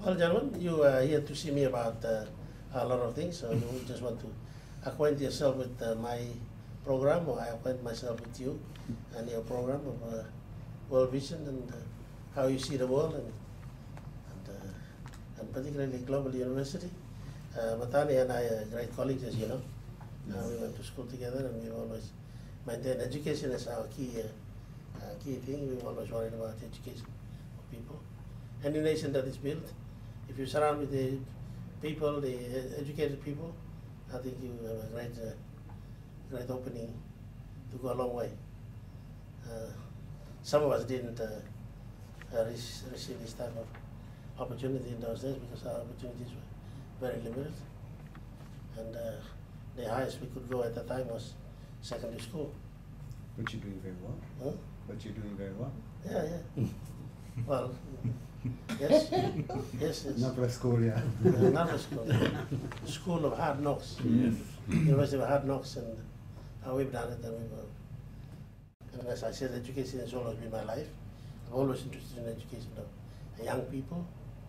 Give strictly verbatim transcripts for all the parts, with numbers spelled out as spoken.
Well, gentlemen, you are here to see me about uh, a lot of things, so you just want to acquaint yourself with uh, my program, or I acquaint myself with you and your program of uh, World Vision and uh, how you see the world, and and, uh, and particularly Global University. Uh, Matani and I are great colleagues, as you know. Uh, we went to school together, and we always maintained education as our key uh, uh, key thing. We've always worried about education of people. Any nation that is built, if you surround with the people, the uh, educated people, I think you have a great, uh, great opening to go a long way. Uh, some of us didn't uh, uh, receive this type of opportunity in those days because our opportunities were very limited, and uh, the highest we could go at the time was secondary school. But you're doing very well. Huh? But you're doing very well. Yeah, yeah. Well, yes, yes, yes. Not for school, yeah. Uh, not a school. School of hard knocks. Yes. University of hard knocks, and how we've done it, and we've. Uh, and as I said, education has always been my life. I'm always interested in education of young people.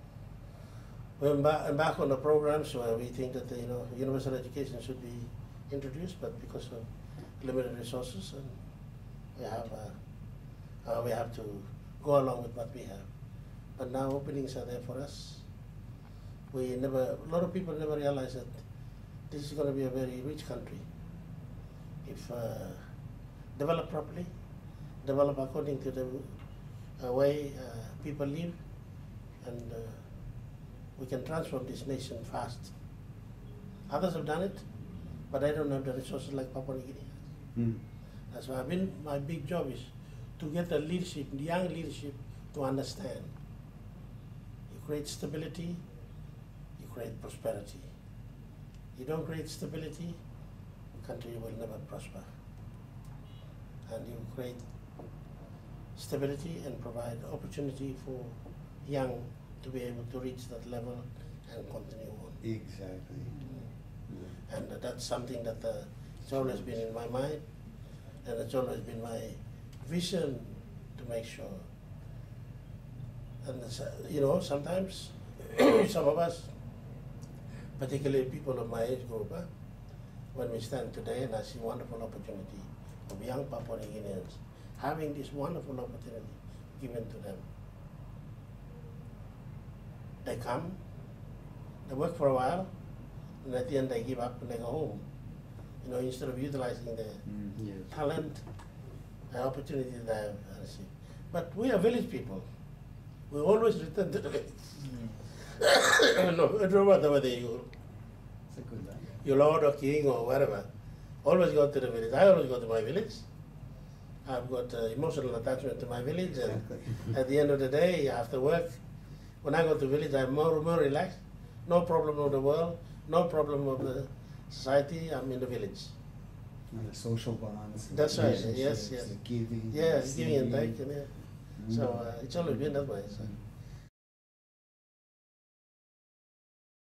We embark, embark on the programs where we think that you know universal education should be introduced, but because of limited resources, and we have uh, uh, we have to go along with what we have. But now openings are there for us. We never, a lot of people never realize that this is going to be a very rich country if uh, developed properly, developed according to the uh, way uh, people live, and uh, we can transform this nation fast. Others have done it, but I don't have the resources like Papua New Guinea has. Mm. That's why I've been, my big job is to get the leadership, the young leadership, to understand. You create stability, you create prosperity. You don't create stability, the country will never prosper. And you create stability and provide opportunity for young to be able to reach that level and continue on. Exactly. Mm. And uh, that's something that uh, it's always been in my mind, and it's always been my vision to make sure. And uh, you know, sometimes some of us, particularly people of my age group, uh, when we stand today and I see wonderful opportunity of young Papua New Guineans having this wonderful opportunity given to them. They come, they work for a while, and at the end they give up and they go home. You know, instead of utilizing their mm, yes. talent, the opportunity they have received. But we are village people. We always return to the village. Mm. No, it don't matter whether you, you lord or king or whatever. Always go to the village. I always go to my village. I've got uh, emotional attachment to my village, and at the end of the day, after work, when I go to the village, I'm more, more relaxed. No problem of the world, no problem of the society. I'm in the village. And the social bonds. That's right. Yes, yes. The giving. Yeah, the giving and taking. taking. Yeah. Mm. So uh, it's always been that way. So.